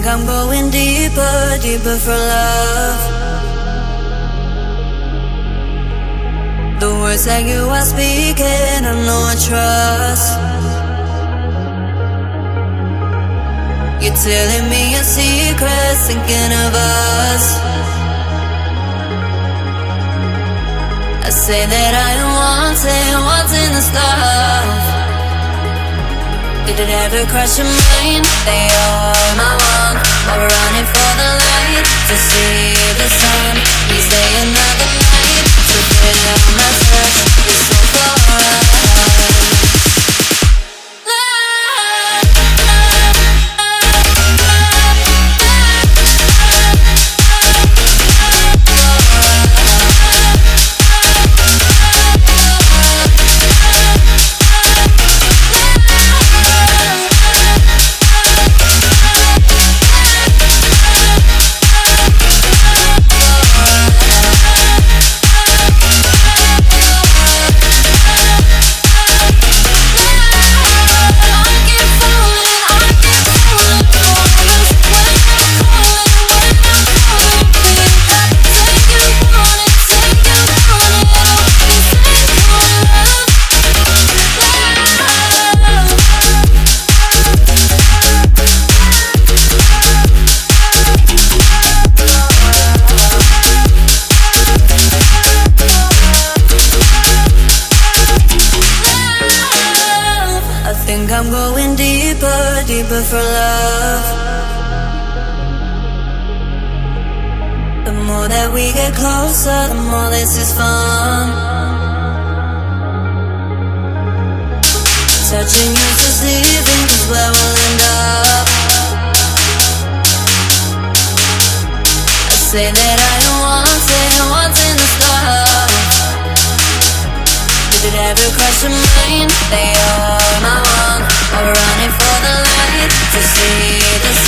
I'm going deeper, deeper for love. The words that you are speaking, I know I trust. You're telling me your secrets, thinking of us. I say that I am wanting this love. Did it ever cross your mind that you're my one? While we're running for the light to see the sun, we stay another night to feel my touch. It's so for us. I'm going deeper, deeper for love. The more that we get closer, the more this is fun. Touching you to sleeping, 'cause where we'll end up. I say that I am wanting this love. Did it ever cross your mind that you're my one? While we're running for the light to see the sun.